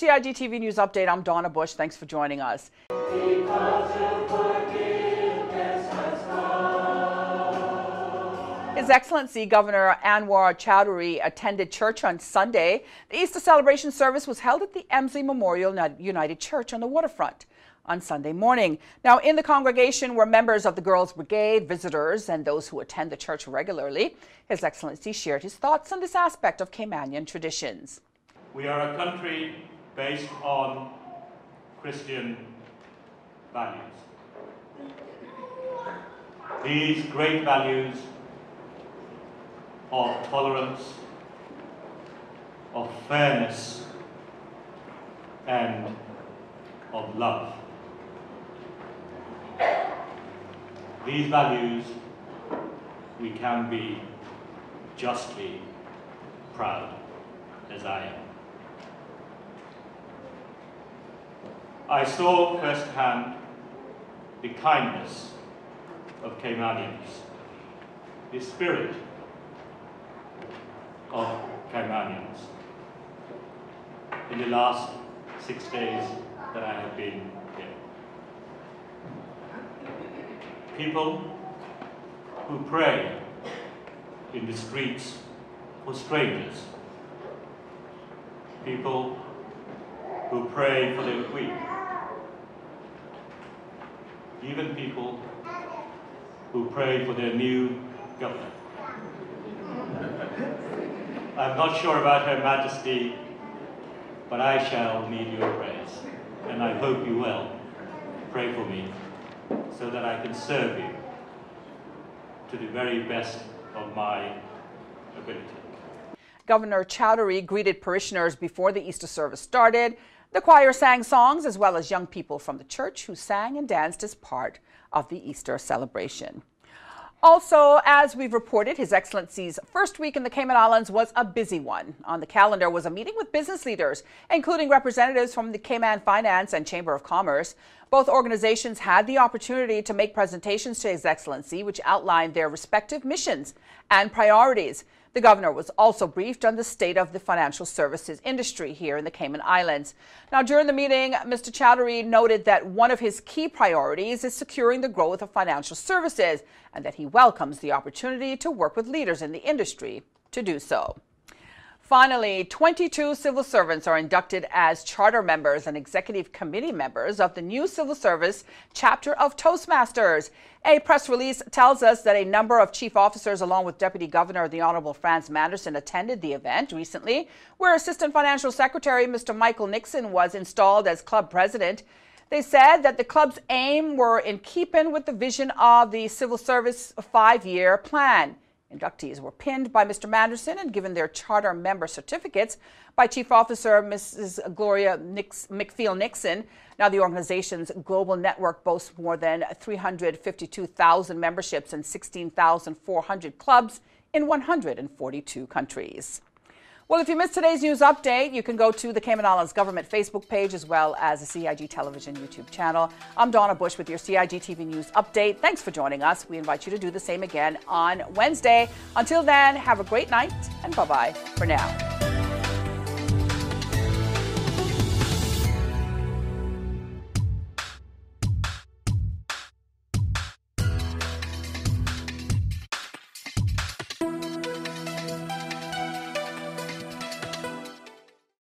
CIGTV News Update. I'm Donna Bush. Thanks for joining us. His Excellency Governor Choudhury attended church on Sunday. The Easter celebration service was held at the Elmslie Memorial United Church on the waterfront on Sunday morning. Now, in the congregation were members of the Girls Brigade, visitors, and those who attend the church regularly. His Excellency shared his thoughts on this aspect of Caymanian traditions. We are a country based on Christian values. These great values of tolerance, of fairness, and of love. These values we can be justly proud, as I am. I saw firsthand the kindness of Caymanians, the spirit of Caymanians in the last 6 days that I have been here. People who pray in the streets for strangers. People who pray for their queen. Even people who pray for their new governor. I'm not sure about Her Majesty, but I shall need your prayers, and I hope you will. Pray for me so that I can serve you to the very best of my ability. Governor Choudhury greeted parishioners before the Easter service started. The choir sang songs as well as young people from the church who sang and danced as part of the Easter celebration. Also, as we've reported, His Excellency's first week in the Cayman Islands was a busy one. On the calendar was a meeting with business leaders, including representatives from the Cayman Finance and Chamber of Commerce. Both organizations had the opportunity to make presentations to His Excellency, which outlined their respective missions and priorities. The governor was also briefed on the state of the financial services industry here in the Cayman Islands. Now, during the meeting, Mr. Choudhury noted that one of his key priorities is securing the growth of financial services and that he welcomes the opportunity to work with leaders in the industry to do so. Finally, 22 civil servants are inducted as charter members and executive committee members of the new civil service chapter of Toastmasters. A press release tells us that a number of chief officers, along with Deputy Governor the Honorable Franz Manderson, attended the event recently, where Assistant Financial Secretary Mr. Michael Nixon was installed as club president. They said that the club's aim were in keeping with the vision of the civil service 5-year plan. Inductees were pinned by Mr. Manderson and given their charter member certificates by Chief Officer Mrs. Gloria McFeel Nixon. Now, the organization's global network boasts more than 352,000 memberships and 16,400 clubs in 142 countries. Well, if you missed today's news update, you can go to the Cayman Islands Government Facebook page as well as the CIG Television YouTube channel. I'm Donna Bush with your CIGTV News Update. Thanks for joining us. We invite you to do the same again on Wednesday. Until then, have a great night and bye-bye for now.